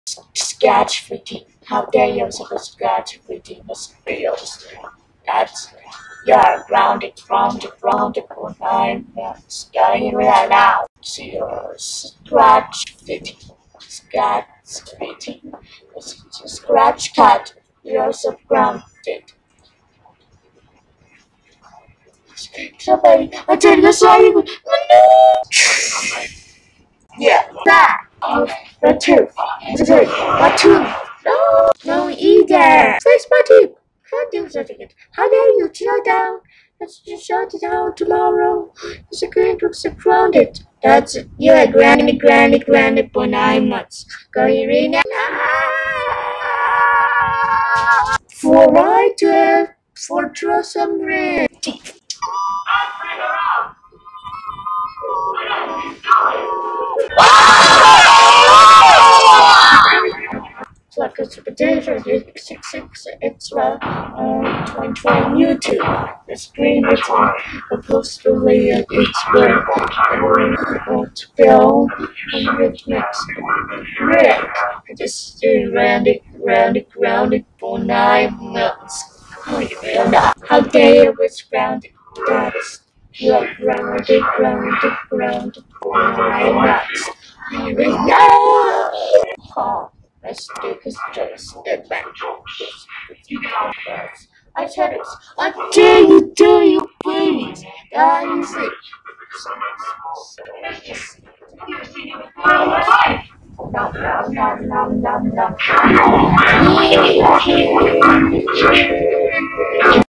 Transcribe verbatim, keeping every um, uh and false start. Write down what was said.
Scratch fifteen. How dare you such a scratch fifteen materials? That's you're grounded, grounded, grounded for nine months. Going right now. See your scratch fifteen. Scratch fifteen. Scratch cut. You're so grounded. Somebody, I tell you sorry. No. Yeah. That. The two. The two. The two. No. No either. Face button. How do you How dare you chill down? Let's just shut it down tomorrow. It's a going to be grounded. That's it. Yeah, granny, granny, granny for nine months. Going right now. For right twelve. For trust some rain. Like a potato, six six extra um, twenty twenty YouTube. The screen is on a poster layer. It's where to film and it makes red. I just stay rounded, rounded, rounded for nine months. How dare you was grounded? That's you're grounded, grounded, grounded for nine months. Here we go. Oh. Let's do his jokes. Step back. I said it. I dare you, dare you, please. Guys, no, no, no, no, no, no.